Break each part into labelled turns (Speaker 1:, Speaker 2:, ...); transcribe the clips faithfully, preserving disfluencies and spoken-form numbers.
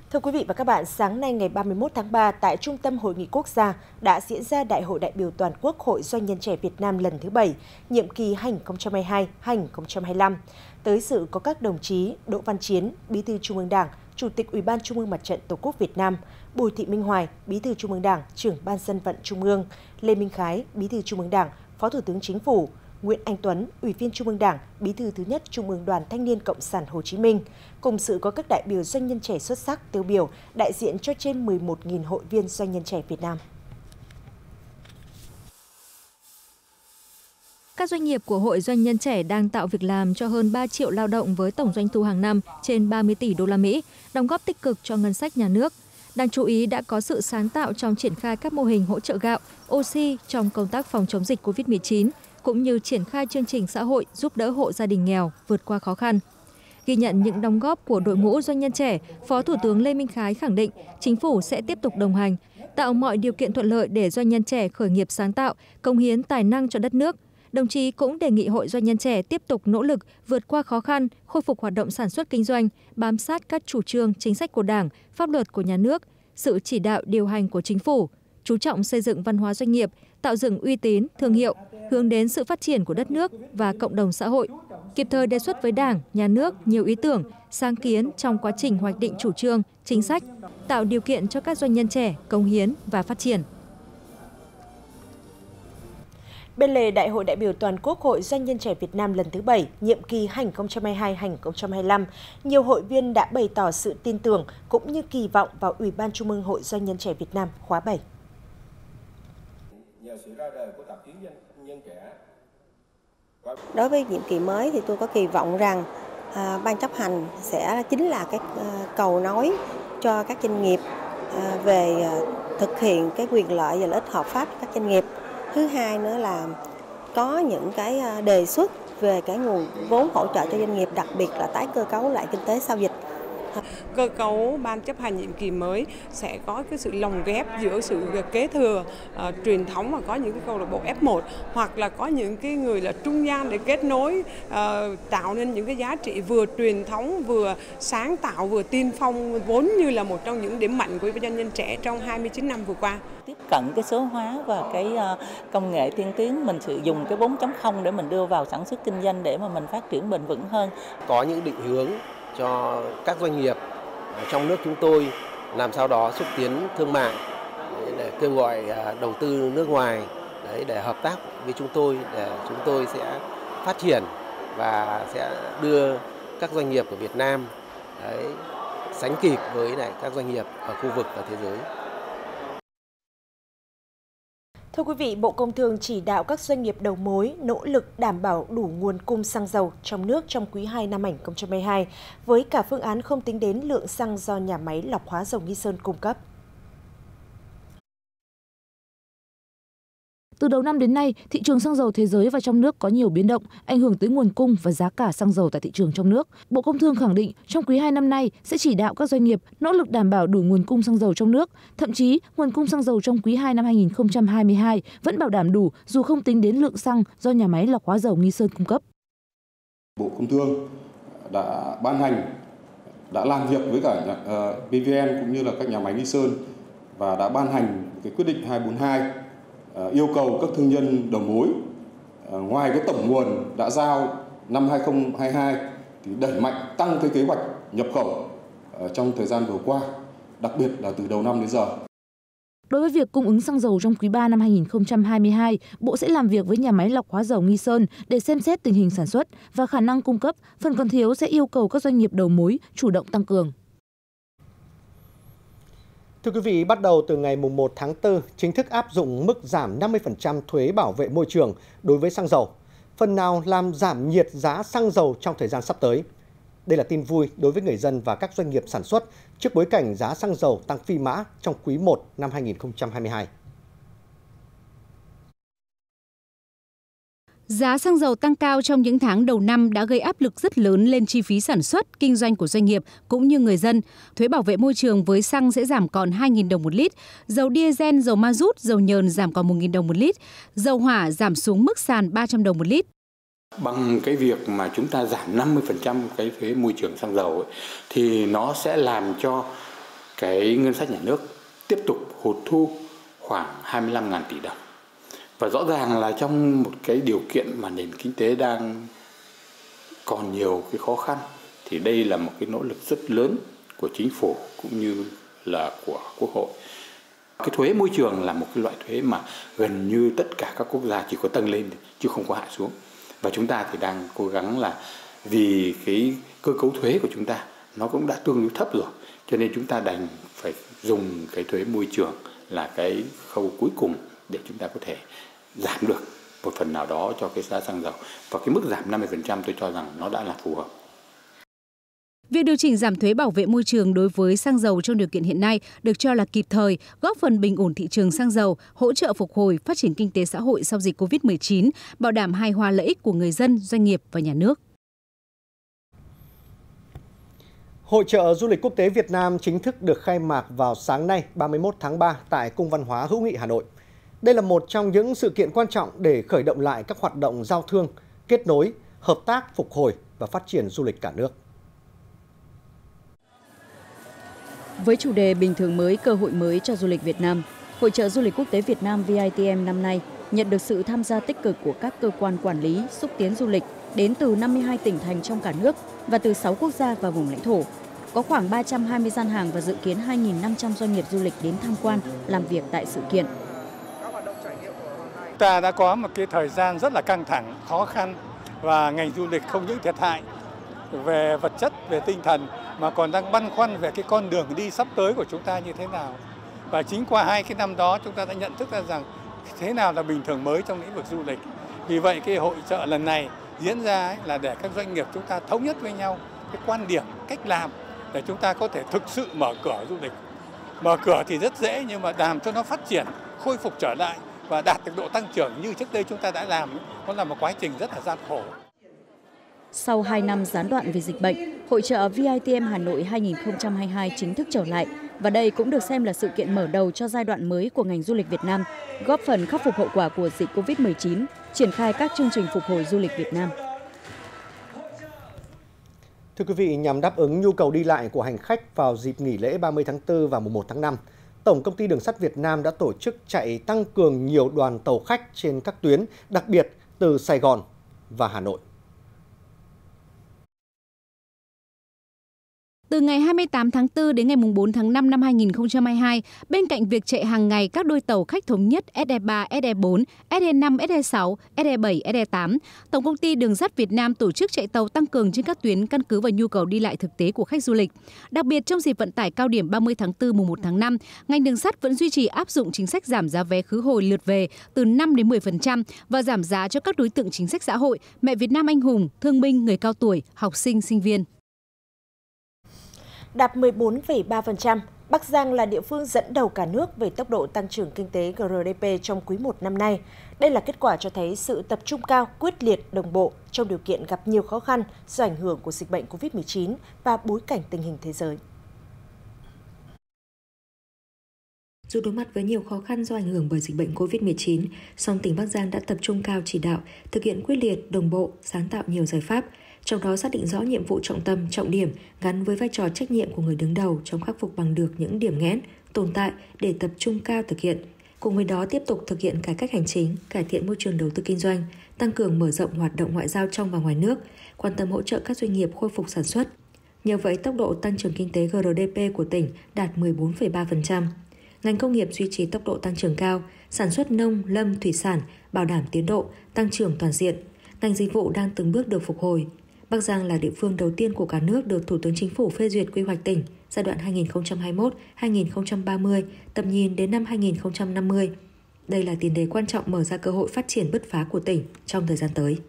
Speaker 1: Thưa quý vị và các bạn, sáng nay ngày ba mươi mốt tháng ba tại Trung tâm Hội nghị Quốc gia đã diễn ra Đại hội đại biểu toàn quốc Hội Doanh nhân trẻ Việt Nam lần thứ bảy, nhiệm kỳ hai nghìn không trăm hai mươi hai đến hai nghìn không trăm hai mươi lăm. Tới dự có các đồng chí Đỗ Văn Chiến, Bí thư Trung ương Đảng, Chủ tịch Ủy ban Trung ương Mặt trận Tổ quốc Việt Nam, Bùi Thị Minh Hoài, Bí thư Trung ương Đảng, Trưởng Ban Dân vận Trung ương, Lê Minh Khái, Bí thư Trung ương Đảng, Phó Thủ tướng Chính phủ, Nguyễn Anh Tuấn, Ủy viên Trung ương Đảng, Bí thư thứ nhất Trung ương Đoàn Thanh niên Cộng sản Hồ Chí Minh. Cùng sự có các đại biểu doanh nhân trẻ xuất sắc tiêu biểu, đại diện cho trên mười một nghìn hội viên doanh nhân trẻ Việt Nam.
Speaker 2: Các doanh nghiệp của Hội Doanh nhân trẻ đang tạo việc làm cho hơn ba triệu lao động với tổng doanh thu hàng năm trên ba mươi tỷ đô la Mỹ, đóng góp tích cực cho ngân sách nhà nước. Đáng chú ý đã có sự sáng tạo trong triển khai các mô hình hỗ trợ gạo, oxy trong công tác phòng chống dịch Covid mười chín, cũng như triển khai chương trình xã hội giúp đỡ hộ gia đình nghèo vượt qua khó khăn. Ghi nhận những đóng góp của đội ngũ doanh nhân trẻ, Phó Thủ tướng Lê Minh Khái khẳng định Chính phủ sẽ tiếp tục đồng hành, tạo mọi điều kiện thuận lợi để doanh nhân trẻ khởi nghiệp sáng tạo, cống hiến tài năng cho đất nước. Đồng chí cũng đề nghị Hội Doanh nhân trẻ tiếp tục nỗ lực vượt qua khó khăn, khôi phục hoạt động sản xuất kinh doanh, bám sát các chủ trương, chính sách của Đảng, pháp luật của nhà nước, sự chỉ đạo điều hành của Chính phủ, chú trọng xây dựng văn hóa doanh nghiệp, tạo dựng uy tín, thương hiệu, hướng đến sự phát triển của đất nước và cộng đồng xã hội, kịp thời đề xuất với Đảng, Nhà nước nhiều ý tưởng, sáng kiến trong quá trình hoạch định chủ trương, chính sách, tạo điều kiện cho các doanh nhân trẻ cống hiến và phát triển.
Speaker 1: Bên lề Đại hội đại biểu toàn quốc Hội Doanh nhân trẻ Việt Nam lần thứ bảy, nhiệm kỳ hai nghìn không trăm hai mươi hai đến hai nghìn không trăm hai mươi lăm, nhiều hội viên đã bày tỏ sự tin tưởng cũng như kỳ vọng vào Ủy ban Trung ương Hội Doanh nhân trẻ Việt Nam khóa bảy.
Speaker 3: Đối với nhiệm kỳ mới thì tôi có kỳ vọng rằng à, ban chấp hành sẽ chính là cái à, cầu nối cho các doanh nghiệp à, về à, thực hiện cái quyền lợi và lợi ích hợp pháp của các doanh nghiệp. Thứ hai nữa là có những cái đề xuất về cái nguồn vốn hỗ trợ cho doanh nghiệp, đặc biệt là tái cơ cấu lại kinh tế sau dịch.
Speaker 4: Cơ cấu ban chấp hành nhiệm kỳ mới sẽ có cái sự lồng ghép giữa sự kế thừa uh, truyền thống và có những cái câu lạc bộ ép một, hoặc là có những cái người là trung gian để kết nối, uh, tạo nên những cái giá trị vừa truyền thống, vừa sáng tạo, vừa tiên phong, vốn như là một trong những điểm mạnh của doanh nhân trẻ trong hai mươi chín năm vừa qua.
Speaker 5: Tiếp cận cái số hóa và cái uh, công nghệ tiên tiến, mình sử dụng cái bốn chấm không để mình đưa vào sản xuất kinh doanh để mà mình phát triển bền vững hơn.
Speaker 6: Có những định hướng cho các doanh nghiệp trong nước chúng tôi làm sao đó xúc tiến thương mại để kêu gọi đầu tư nước ngoài đấy, để hợp tác với chúng tôi, để chúng tôi sẽ phát triển và sẽ đưa các doanh nghiệp của Việt Nam đấy, sánh kịp với lại các doanh nghiệp ở khu vực và thế giới.
Speaker 1: Thưa quý vị, Bộ Công Thương chỉ đạo các doanh nghiệp đầu mối nỗ lực đảm bảo đủ nguồn cung xăng dầu trong nước trong quý hai năm hai nghìn không trăm hai mươi hai, với cả phương án không tính đến lượng xăng do nhà máy lọc hóa dầu Nghi Sơn cung cấp.
Speaker 7: Từ đầu năm đến nay, thị trường xăng dầu thế giới và trong nước có nhiều biến động, ảnh hưởng tới nguồn cung và giá cả xăng dầu tại thị trường trong nước. Bộ Công Thương khẳng định trong quý hai năm nay sẽ chỉ đạo các doanh nghiệp nỗ lực đảm bảo đủ nguồn cung xăng dầu trong nước. Thậm chí, nguồn cung xăng dầu trong quý hai năm hai nghìn không trăm hai mươi hai vẫn bảo đảm đủ dù không tính đến lượng xăng do nhà máy lọc hóa dầu Nghi Sơn cung cấp.
Speaker 8: Bộ Công Thương đã ban hành, đã làm việc với cả pê vê en cũng như là các nhà máy Nghi Sơn và đã ban hành cái quyết định hai bốn hai yêu cầu các thương nhân đầu mối ngoài cái tổng nguồn đã giao năm hai nghìn không trăm hai mươi hai thì đẩy mạnh tăng cái kế hoạch nhập khẩu trong thời gian vừa qua, đặc biệt là từ đầu năm đến giờ.
Speaker 7: Đối với việc cung ứng xăng dầu trong quý ba năm hai nghìn không trăm hai mươi hai, Bộ sẽ làm việc với nhà máy lọc hóa dầu Nghi Sơn để xem xét tình hình sản xuất và khả năng cung cấp, phần còn thiếu sẽ yêu cầu các doanh nghiệp đầu mối chủ động tăng cường.
Speaker 9: Thưa quý vị, bắt đầu từ ngày mùng một tháng tư, chính thức áp dụng mức giảm năm mươi phần trăm thuế bảo vệ môi trường đối với xăng dầu, phần nào làm giảm nhiệt giá xăng dầu trong thời gian sắp tới. Đây là tin vui đối với người dân và các doanh nghiệp sản xuất trước bối cảnh giá xăng dầu tăng phi mã trong quý một năm hai nghìn không trăm hai mươi hai.
Speaker 10: Giá xăng dầu tăng cao trong những tháng đầu năm đã gây áp lực rất lớn lên chi phí sản xuất, kinh doanh của doanh nghiệp cũng như người dân. Thuế bảo vệ môi trường với xăng sẽ giảm còn hai nghìn đồng một lít, dầu diesel, dầu ma rút, dầu nhờn giảm còn một nghìn đồng một lít, dầu hỏa giảm xuống mức sàn ba trăm đồng một lít.
Speaker 11: Bằng cái việc mà chúng ta giảm năm mươi phần trăm cái thuế môi trường xăng dầu ấy, thì nó sẽ làm cho cái ngân sách nhà nước tiếp tục hụt thu khoảng hai mươi lăm nghìn tỷ đồng. Và rõ ràng là trong một cái điều kiện mà nền kinh tế đang còn nhiều cái khó khăn thì đây là một cái nỗ lực rất lớn của chính phủ cũng như là của Quốc hội. Cái thuế môi trường là một cái loại thuế mà gần như tất cả các quốc gia chỉ có tăng lên chứ không có hạ xuống. Và chúng ta thì đang cố gắng là vì cái cơ cấu thuế của chúng ta nó cũng đã tương đối thấp rồi, cho nên chúng ta đành phải dùng cái thuế môi trường là cái khâu cuối cùng để chúng ta có thể giảm được một phần nào đó cho cái giá xăng dầu. Và cái mức giảm năm mươi phần trăm tôi cho rằng nó đã là phù hợp.
Speaker 10: Việc điều chỉnh giảm thuế bảo vệ môi trường đối với xăng dầu trong điều kiện hiện nay được cho là kịp thời, góp phần bình ổn thị trường xăng dầu, hỗ trợ phục hồi phát triển kinh tế xã hội sau dịch Covid mười chín, bảo đảm hài hòa lợi ích của người dân, doanh nghiệp và nhà nước.
Speaker 9: Hội chợ du lịch quốc tế Việt Nam chính thức được khai mạc vào sáng nay ba mươi mốt tháng ba tại Cung văn hóa Hữu nghị Hà Nội. Đây là một trong những sự kiện quan trọng để khởi động lại các hoạt động giao thương, kết nối, hợp tác, phục hồi và phát triển du lịch cả nước.
Speaker 12: Với chủ đề Bình thường mới, cơ hội mới cho du lịch Việt Nam, Hội chợ du lịch quốc tế Việt Nam V I T M năm nay nhận được sự tham gia tích cực của các cơ quan quản lý, xúc tiến du lịch đến từ năm mươi hai tỉnh thành trong cả nước và từ sáu quốc gia và vùng lãnh thổ. Có khoảng ba trăm hai mươi gian hàng và dự kiến hai nghìn năm trăm doanh nghiệp du lịch đến tham quan, làm việc tại sự kiện.
Speaker 13: Ta đã có một cái thời gian rất là căng thẳng, khó khăn và ngành du lịch không những thiệt hại về vật chất, về tinh thần mà còn đang băn khoăn về cái con đường đi sắp tới của chúng ta như thế nào. Và chính qua hai cái năm đó chúng ta đã nhận thức ra rằng thế nào là bình thường mới trong lĩnh vực du lịch. Vì vậy cái hội chợ lần này diễn ra ấy là để các doanh nghiệp chúng ta thống nhất với nhau cái quan điểm, cách làm để chúng ta có thể thực sự mở cửa du lịch. Mở cửa thì rất dễ nhưng mà làm cho nó phát triển, khôi phục trở lại và đạt được độ tăng trưởng như trước đây chúng ta đã làm, nó là một quá trình rất là gian khổ.
Speaker 12: Sau hai năm gián đoạn vì dịch bệnh, Hội chợ V I T M Hà Nội hai nghìn không trăm hai mươi hai chính thức trở lại và đây cũng được xem là sự kiện mở đầu cho giai đoạn mới của ngành du lịch Việt Nam, góp phần khắc phục hậu quả của dịch Covid mười chín, triển khai các chương trình phục hồi du lịch Việt Nam.
Speaker 9: Thưa quý vị, nhằm đáp ứng nhu cầu đi lại của hành khách vào dịp nghỉ lễ ba mươi tháng tư và mùng một tháng năm, Tổng Công ty Đường sắt Việt Nam đã tổ chức chạy tăng cường nhiều đoàn tàu khách trên các tuyến, đặc biệt từ Sài Gòn và Hà Nội.
Speaker 10: Từ ngày hai mươi tám tháng tư đến ngày bốn tháng năm năm hai nghìn không trăm hai mươi hai, bên cạnh việc chạy hàng ngày các đôi tàu khách thống nhất S E ba, S E bốn, S E năm, S E sáu, S E bảy, S E tám, Tổng Công ty Đường sắt Việt Nam tổ chức chạy tàu tăng cường trên các tuyến căn cứ vào nhu cầu đi lại thực tế của khách du lịch. Đặc biệt trong dịp vận tải cao điểm ba mươi tháng tư mùng một tháng năm, ngành đường sắt vẫn duy trì áp dụng chính sách giảm giá vé khứ hồi lượt về từ năm đến mười phần trăm và giảm giá cho các đối tượng chính sách xã hội, mẹ Việt Nam anh hùng, thương binh, người cao tuổi, học sinh, sinh viên.
Speaker 1: Đạt mười bốn phẩy ba phần trăm, Bắc Giang là địa phương dẫn đầu cả nước về tốc độ tăng trưởng kinh tế G R D P trong quý một năm nay. Đây là kết quả cho thấy sự tập trung cao, quyết liệt, đồng bộ trong điều kiện gặp nhiều khó khăn do ảnh hưởng của dịch bệnh Covid mười chín và bối cảnh tình hình thế giới.
Speaker 14: Dù đối mặt với nhiều khó khăn do ảnh hưởng bởi dịch bệnh Covid mười chín, song tỉnh Bắc Giang đã tập trung cao chỉ đạo, thực hiện quyết liệt, đồng bộ, sáng tạo nhiều giải pháp, trong đó xác định rõ nhiệm vụ trọng tâm, trọng điểm gắn với vai trò trách nhiệm của người đứng đầu trong khắc phục bằng được những điểm nghẽn, tồn tại để tập trung cao thực hiện. Cùng với đó tiếp tục thực hiện cải cách hành chính, cải thiện môi trường đầu tư kinh doanh, tăng cường mở rộng hoạt động ngoại giao trong và ngoài nước, quan tâm hỗ trợ các doanh nghiệp khôi phục sản xuất. Nhờ vậy, tốc độ tăng trưởng kinh tế G R D P của tỉnh đạt mười bốn phẩy ba phần trăm. Ngành công nghiệp duy trì tốc độ tăng trưởng cao, sản xuất nông, lâm, thủy sản bảo đảm tiến độ, tăng trưởng toàn diện. Ngành dịch vụ đang từng bước được phục hồi. Bắc Giang là địa phương đầu tiên của cả nước được Thủ tướng Chính phủ phê duyệt quy hoạch tỉnh giai đoạn hai nghìn không trăm hai mươi mốt đến hai nghìn không trăm ba mươi, tầm nhìn đến năm hai nghìn không trăm năm mươi. Đây là tiền đề quan trọng mở ra cơ hội phát triển bứt phá của tỉnh trong thời gian tới.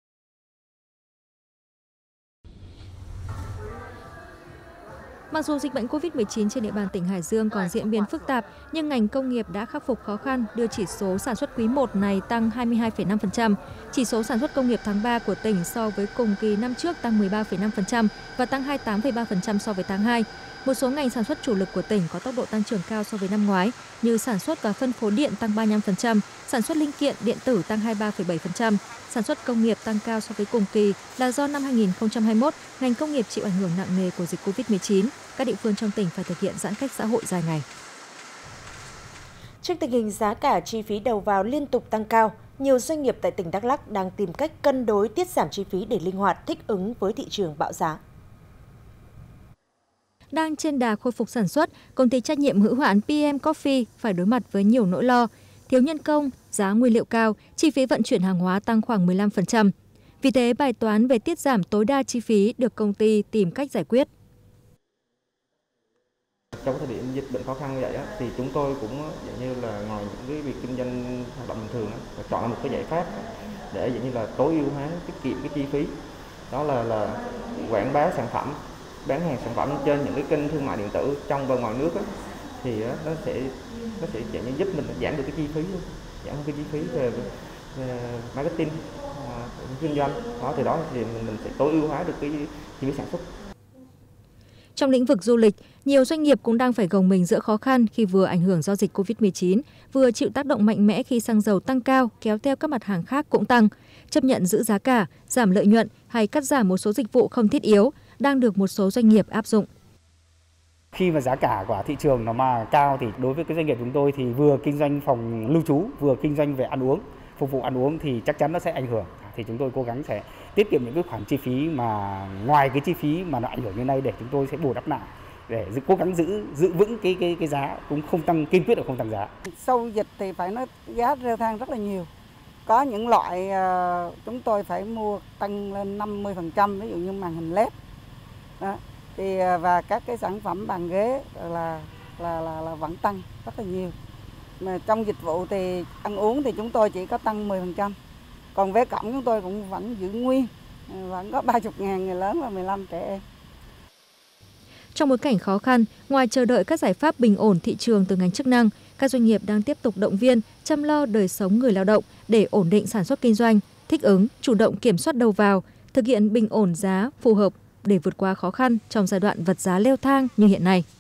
Speaker 2: Mặc dù dịch bệnh Covid mười chín trên địa bàn tỉnh Hải Dương còn diễn biến phức tạp, nhưng ngành công nghiệp đã khắc phục khó khăn, đưa chỉ số sản xuất quý một này tăng hai mươi hai phẩy năm phần trăm. Chỉ số sản xuất công nghiệp tháng ba của tỉnh so với cùng kỳ năm trước tăng mười ba phẩy năm phần trăm và tăng hai mươi tám phẩy ba phần trăm so với tháng hai. Một số ngành sản xuất chủ lực của tỉnh có tốc độ tăng trưởng cao so với năm ngoái như sản xuất và phân phối điện tăng ba mươi lăm phần trăm, sản xuất linh kiện điện tử tăng hai mươi ba phẩy bảy phần trăm, sản xuất công nghiệp tăng cao so với cùng kỳ là do năm hai nghìn không trăm hai mươi mốt ngành công nghiệp chịu ảnh hưởng nặng nề của dịch Covid mười chín, các địa phương trong tỉnh phải thực hiện giãn cách xã hội dài ngày.
Speaker 1: Trước tình hình giá cả chi phí đầu vào liên tục tăng cao, nhiều doanh nghiệp tại tỉnh Đắk Lắk đang tìm cách cân đối tiết giảm chi phí để linh hoạt thích ứng với thị trường bão giá.
Speaker 2: Đang trên đà khôi phục sản xuất, công ty trách nhiệm hữu hạn pê em Coffee phải đối mặt với nhiều nỗi lo, thiếu nhân công, giá nguyên liệu cao, chi phí vận chuyển hàng hóa tăng khoảng mười lăm phần trăm. Vì thế, bài toán về tiết giảm tối đa chi phí được công ty tìm cách giải quyết.
Speaker 15: Trong thời điểm dịch bệnh khó khăn như vậy á, thì chúng tôi cũng dạng như là ngoài những cái việc kinh doanh hoạt động bình thường á, chọn ra một cái giải pháp để dạng như là tối ưu hóa tiết kiệm cái chi phí, đó là là quảng bá sản phẩm, bán hàng sản phẩm trên những cái kênh thương mại điện tử trong và ngoài nước á, thì á, nó sẽ nó sẽ dạng như giúp mình giảm được cái chi phí luôn, giảm cái chi phí về, về marketing, uh, kinh doanh, đó từ đó thì mình, mình sẽ tối ưu hóa được cái chi phí sản xuất.
Speaker 2: Trong lĩnh vực du lịch, nhiều doanh nghiệp cũng đang phải gồng mình giữa khó khăn khi vừa ảnh hưởng do dịch Covid mười chín, vừa chịu tác động mạnh mẽ khi xăng dầu tăng cao, kéo theo các mặt hàng khác cũng tăng. Chấp nhận giữ giá cả, giảm lợi nhuận hay cắt giảm một số dịch vụ không thiết yếu đang được một số doanh nghiệp áp dụng.
Speaker 16: Khi mà giá cả của thị trường nó mà cao thì đối với cái doanh nghiệp chúng tôi thì vừa kinh doanh phòng lưu trú, vừa kinh doanh về ăn uống, phục vụ ăn uống thì chắc chắn nó sẽ ảnh hưởng. Thì chúng tôi cố gắng sẽ tiết kiệm những cái khoản chi phí mà ngoài cái chi phí mà nó ảnh hưởng như này để chúng tôi sẽ bù đắp lại để cố gắng giữ giữ vững cái cái cái giá, cũng không tăng, kiên quyết là không tăng giá.
Speaker 17: Sau dịch thì phải nói giá leo thang rất là nhiều. Có những loại uh, chúng tôi phải mua tăng lên năm mươi phần trăm, ví dụ như màn hình led. Đó. Thì và các cái sản phẩm bàn ghế là là là là vẫn tăng rất là nhiều. Mà trong dịch vụ thì ăn uống thì chúng tôi chỉ có tăng mười phần trăm. Còn vé cổng chúng tôi cũng vẫn giữ nguyên, vẫn có ba mươi ngàn người lớn và mười lăm trẻ em.
Speaker 2: Trong bối cảnh khó khăn, ngoài chờ đợi các giải pháp bình ổn thị trường từ ngành chức năng, các doanh nghiệp đang tiếp tục động viên, chăm lo đời sống người lao động để ổn định sản xuất kinh doanh, thích ứng, chủ động kiểm soát đầu vào, thực hiện bình ổn giá phù hợp để vượt qua khó khăn trong giai đoạn vật giá leo thang như hiện nay.